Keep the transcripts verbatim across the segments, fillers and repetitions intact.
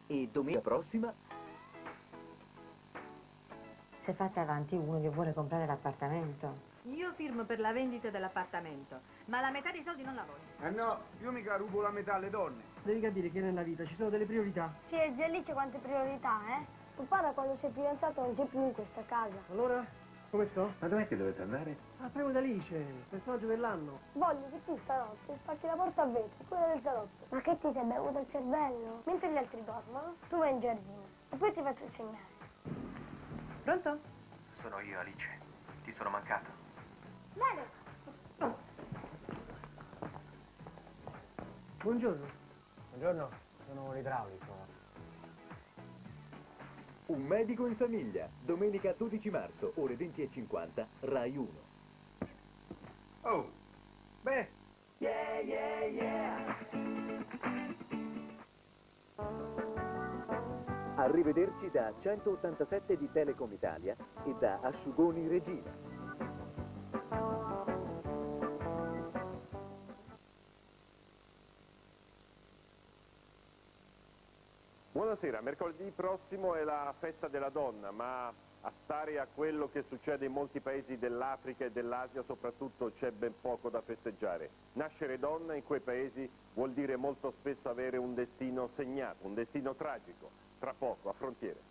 E domenica prossima... Se fate avanti uno che vuole comprare l'appartamento. Io firmo per la vendita dell'appartamento, ma la metà dei soldi non la voglio. Eh no, io mica rubo la metà alle donne. Devi capire che nella vita ci sono delle priorità. Sì, e già lì c'è quante priorità, eh? Papà da quando sei fidanzato non c'è più in questa casa. Allora, come sto? Ma dov'è che dovete andare? Ah, prego d'Alice, personaggio dell'anno. Voglio che tu stanotte spacchi la porta a vetro, quella del salotto. Ma che ti sei bevuto il cervello? Mentre gli altri dormono, tu vai in giardino e poi ti faccio insegnare. Pronto? Sono io, Alice. Ti sono mancato. Bene. Buongiorno. Buongiorno, sono un idraulico. Un medico in famiglia. Domenica dodici marzo, ore venti e cinquanta, Rai uno. Oh, beh. Yeah, yeah, yeah. Arrivederci da centottantasette di Telecom Italia e da Asciugoni Regina. Buonasera, mercoledì prossimo è la festa della donna, ma a stare a quello che succede in molti paesi dell'Africa e dell'Asia soprattutto c'è ben poco da festeggiare. Nascere donna in quei paesi vuol dire molto spesso avere un destino segnato, un destino tragico, tra poco a Frontiere.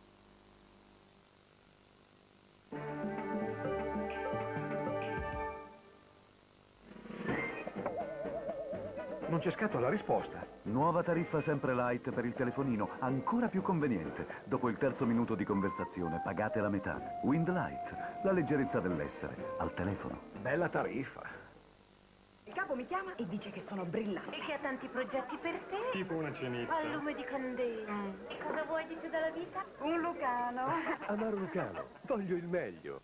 Non c'è scatto alla risposta. Nuova tariffa sempre light per il telefonino, ancora più conveniente. Dopo il terzo minuto di conversazione pagate la metà. Wind Light, la leggerezza dell'essere, al telefono. Bella tariffa. Il capo mi chiama e dice che sono brillante. E che ha tanti progetti per te. Tipo una cenetta. Al lume di candela. E cosa vuoi di più dalla vita? Un lucano. Amaro Lucano, voglio il meglio.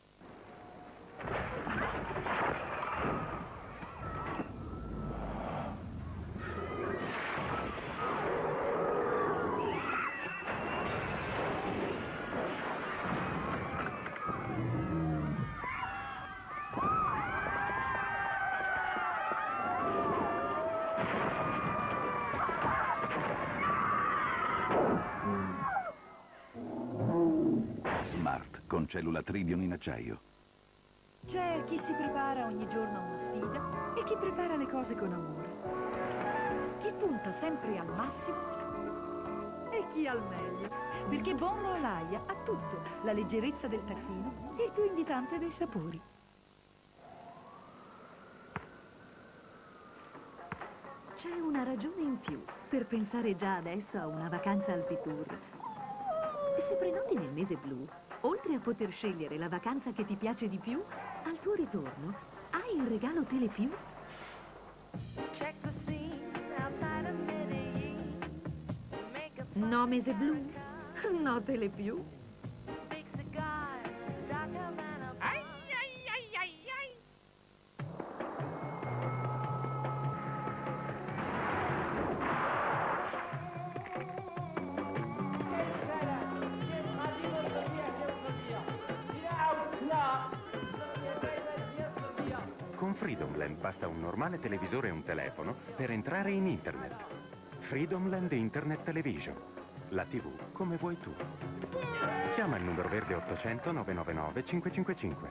Smart, con cellula Tritium in acciaio. C'è chi si prepara ogni giorno a una sfida e chi prepara le cose con amore. Chi punta sempre al massimo e chi al meglio. Perché Bonro Alaia ha tutto, la leggerezza del tacchino e il più invitante dei sapori. C'è una ragione in più per pensare già adesso a una vacanza Alpitour. Se prenoti nel mese blu, oltre a poter scegliere la vacanza che ti piace di più, al tuo ritorno hai il regalo Telepiù. No mese blu, no Telepiù. Con Freedomland basta un normale televisore e un telefono per entrare in internet. Freedomland Internet Television. La tivù come vuoi tu. Chiama il numero verde ottocento nove nove nove cinque cinque cinque.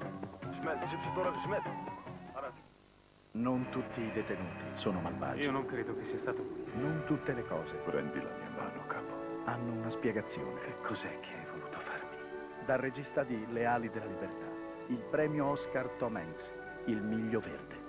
Non tutti i detenuti sono malvagi. Io non credo che sia stato lui. Non tutte le cose Prendi la mia mano, capo. hanno una spiegazione. Che cos'è che hai voluto farmi? Dal regista di Le ali della libertà, il premio Oscar Tom Hanks, Il miglio verde.